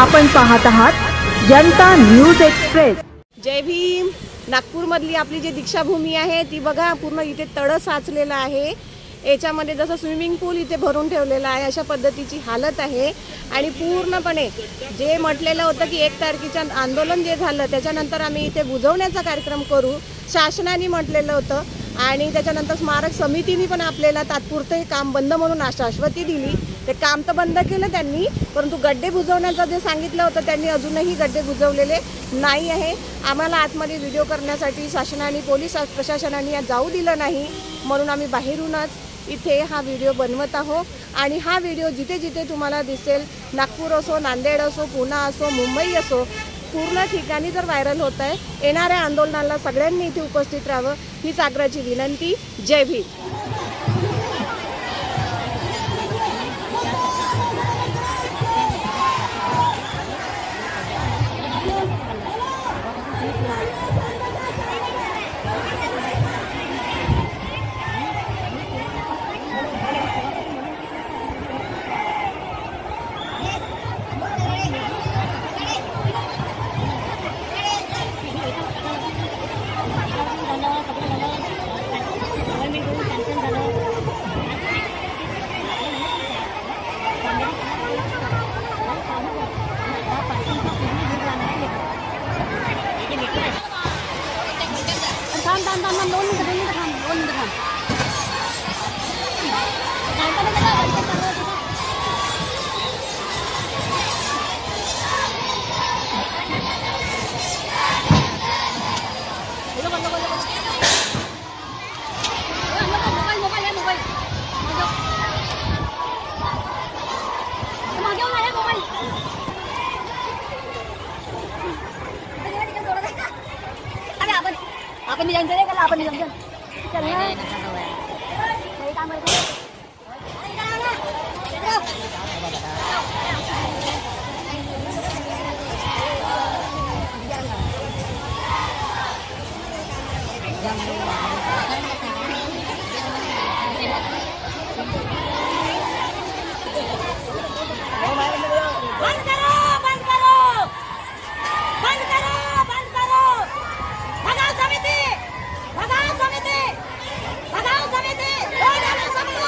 आपण पाहत आहात जनता न्यूज एक्सप्रेस। जय भीम। नागपूरमधली आपली जी दीक्षाभूमी आहे ती बघा, पूर्ण इथे तळ साचलेला आहे। याच्यामध्ये जसं स्विमिंग पूल इथे भरून ठेवलेला आहे अशा पद्धतीची हालत आहे। आणि पूर्णपणे जे म्हटलेलं होतं की 1 तारखेच्या आंदोलन जे झालं त्याच्यानंतर आम्ही इथे बुजवण्याचा कार्यक्रम करू, शासनाने म्हटलेलं होतं। आणि त्याच्यानंतर स्मारक समितीने पण आपल्याला तात्पुरते काम बंद म्हणून आश्वासती दिली। ते काम तर बंद केलं त्यांनी, परंतु गड्डे बुजवण्याचं जे सांगितलं होतं त्यांनी अजूनही गड्डे बुजवलेले नाही आहे। आम्हाला आतमध्ये व्हिडिओ करण्यासाठी शासनाने, पोलीस प्रशासनाने जाऊ दिलं नाही, म्हणून आम्ही बाहेरूनच इथे हा व्हिडिओ बनवत आहोत। आणि हा व्हिडिओ जिथे जिथे तुम्हाला दिसेल, नागपूर असो, नांदेड असो, पुणे असो, मुंबई असो, पूर्ण ठिकाणी जर व्हायरल होत आहे। येणाऱ्या आंदोलनाला सगळ्यांनी इथे उपस्थित राहावं हीच आग्रहाची विनंती। जय भीम। आपण नियोजन करेगा, आपण नियोजन चलना सही काम करते भगाओ समिति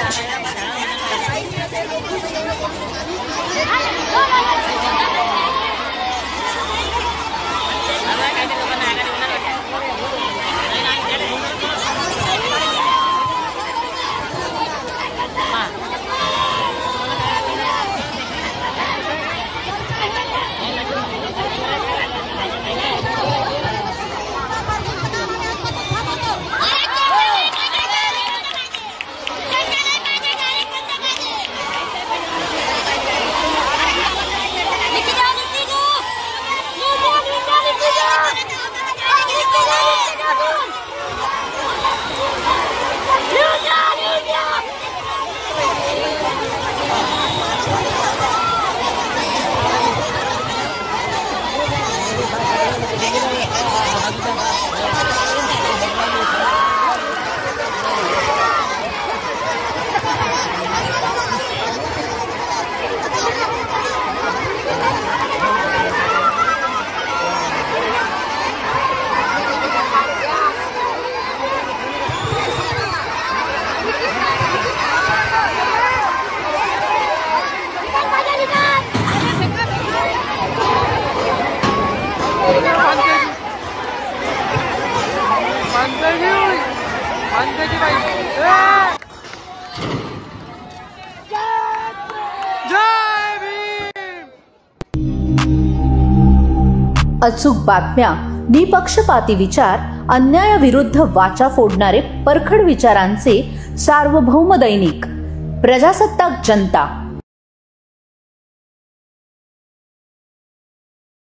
अचूक बातम्या, निपक्षपाती विचार, अन्यायाविरुद्ध वाचा फोडणारे परखड विचारांचे सार्वभौम दैनिक प्रजासत्ताक जनता.